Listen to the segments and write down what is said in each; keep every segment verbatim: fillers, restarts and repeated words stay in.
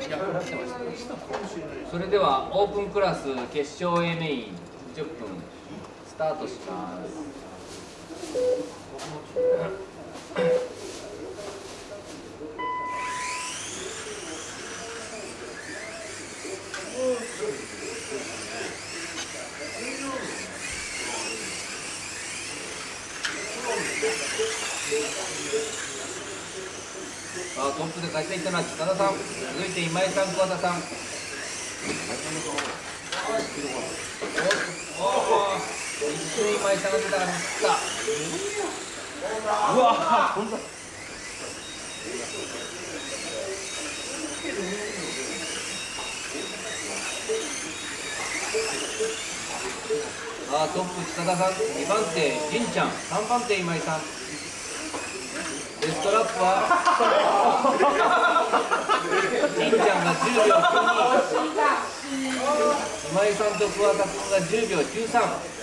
それではオープンクラス決勝 A メインじゅっぷんスタートします。さあトップで勝ち抜いたのは塚田さん、続いて今井さん、桑田さん。一瞬今井さんが出たらミスった。うわー、さあトップ塚田さん、にばん手仁ちゃん、さんばん手今井さん。ベストラップは仁ちゃんがじゅうびょうきゅうに、今井さんと桑田君がじゅうびょうきゅうさん。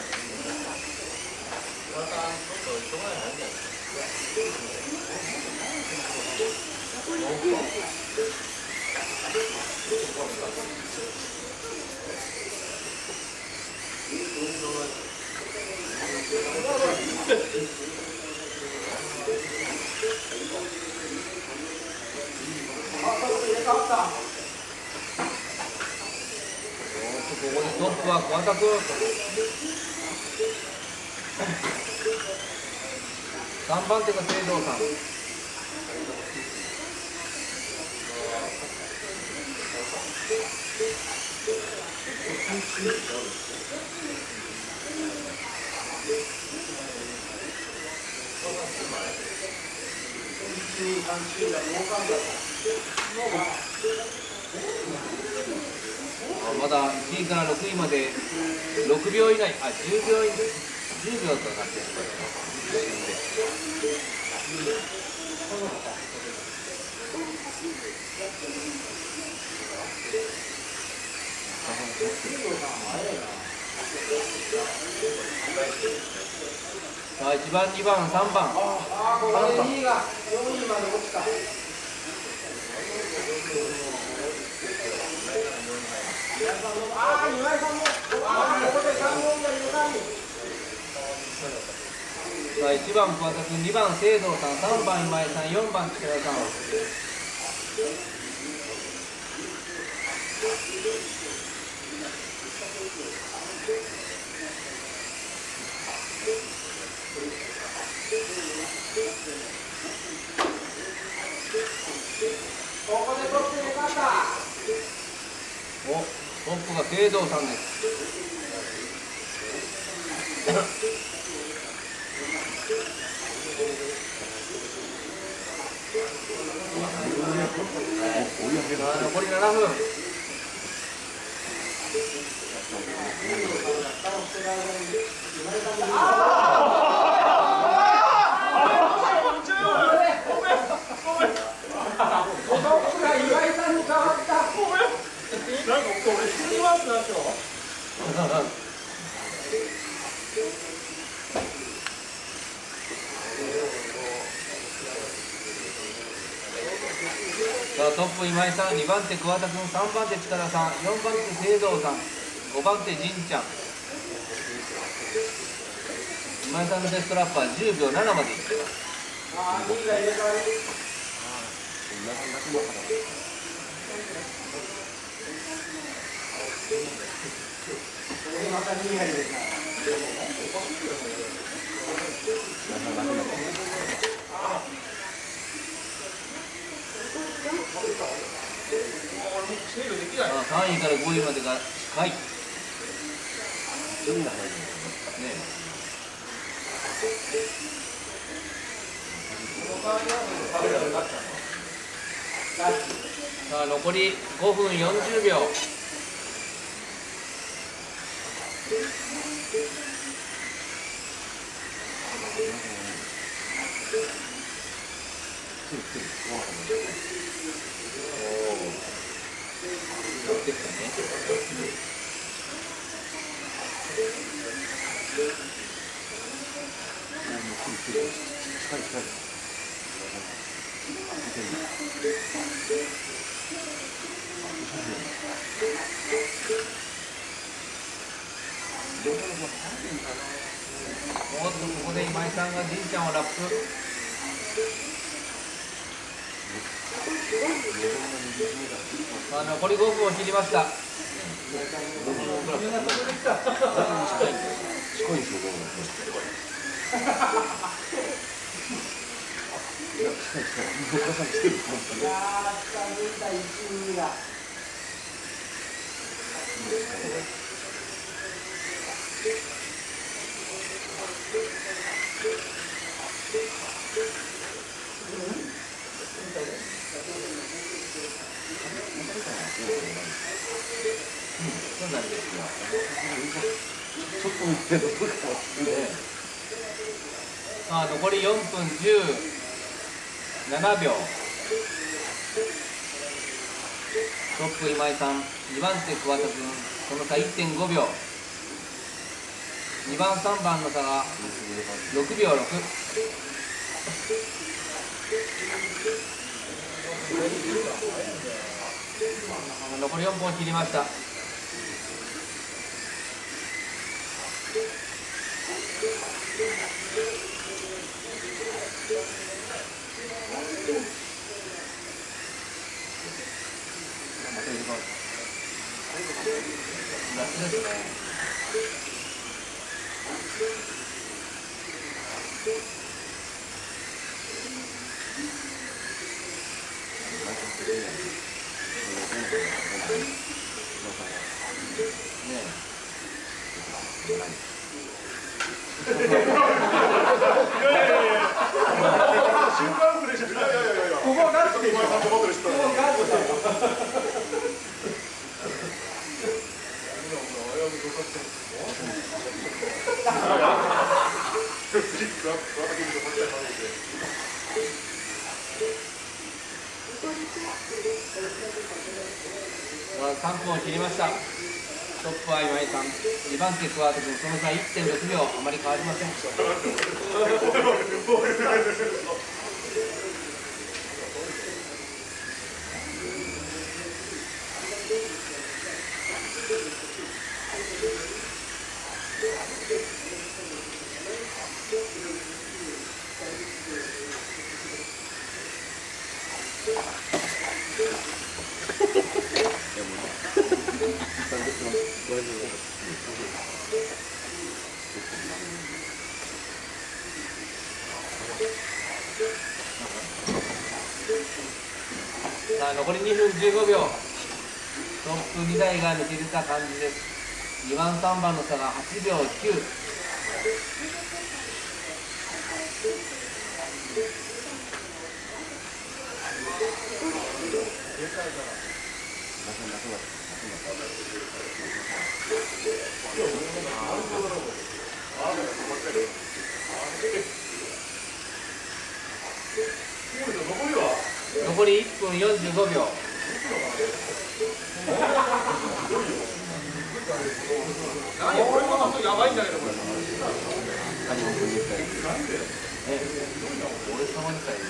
ここでトップは桑田君。さんばん手が清堂さん。まだいちいからろくいまでろくびょう以内、あ、じゅうびょう、じゅうびょうとなってしまいます。さあいちばん、にばん、さんばん。ああ、ここでにいがよんいまで落ちた。ああ、今井さんも、ああ、ここでさんぼんがいるなに。さあいちばん桑田君、にばん清堂さん、さんばん今井さん、よんばん塚田さん。ここでトップに勝った。お、トップが清堂さんです。残りななふん。さあトップ今井さん、にばん手桑田君、さんばん手塚田さん、よんばん手清堂さん、ごばん手仁ちゃん。今井さんのベストラップはじゅうびょうななまでいってます。さんいからごいまでが近い。ね、さあ残りごふんよんじゅうびょう。さおっと、ここで今井さんがじいちゃんをラップ。さあ、残りごふんを切りました。 近いんですよ、どうも。いや、近い近い。動かさん来てる。いやー、近づいた一味が。 そうなんですよ。 ちょっと見てる。 さあ、残りよんぷんじゅうななびょう。トップ今井さん、にばん手桑田君、その差 いってんごびょう。にばんさんばんの差がろくびょうろく。残りよんぷんを切りました。夏ですね。ね瞬間フレッシュ。いやいやいやいや。ここガッツで今井さんとバトルした。ここガッツで。 さんぷんを切りました。トップは今井さん、にばん手桑田君、その差 いってんろくびょう、あまり変わりません。さあ、残りにふんじゅうごびょう。トップにだいが抜けた感じです。にばんさんばんの差がはちびょうきゅう。残りいっぷんよんじゅうごびょう。何これもやばいんだけどこれ。え、俺様みたいに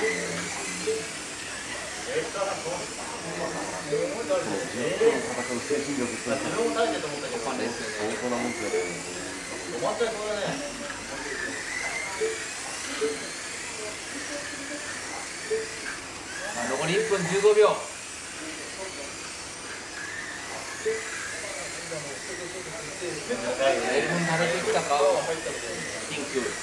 残りいっぷんじゅうごびょう。だいぶ慣れてきたか、ピンク。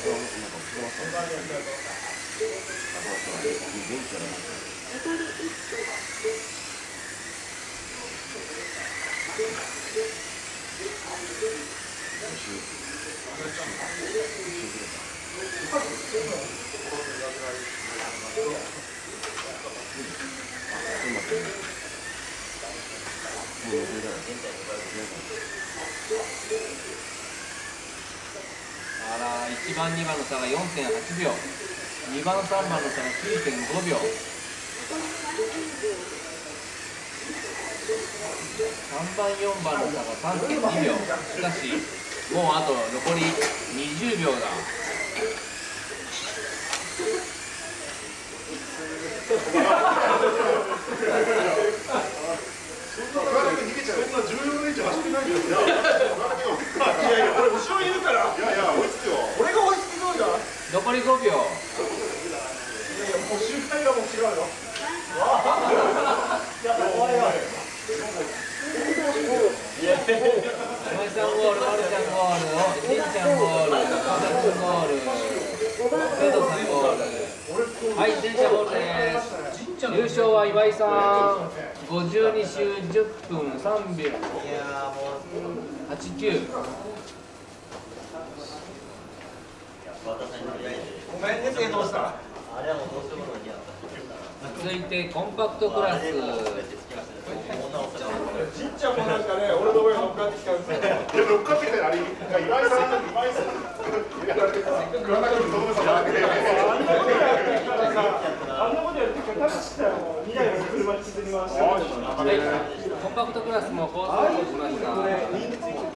あら、いちばんにばんの差が よんてんはちびょう、にばんさんばんの差が きゅうてんごびょう、さんばんよんばんの差が さんてんにびょう。しかしもうあと残りにじゅうびょうだ。 そんな重要な位置走ってないんですよ。いやいや、これ態がもう違うよ。やっぱ怖いわ。 今井さんゴール、マルちゃんゴール、しんちゃんゴール、高田君ゴール、生徒さんゴール。はい、しんちゃんゴールです。優勝は岩井さん、ごじゅうに周じゅっぷんさんびょうはちきゅう。 ごめんね、生徒さん。 続いてコンパクトクラス。 ちっちゃんもなんかね、俺の上に乗っかってきたんですよ。いや、乗っかってきたらあれ、岩井さん、岩井さん。やられてた。桑田君、友部さん、あんなことやってきたらさ、あんなことやってきたら、タクシーだよ、にだいの車引きずり回して。 はい、コンパクトクラスも放送しました。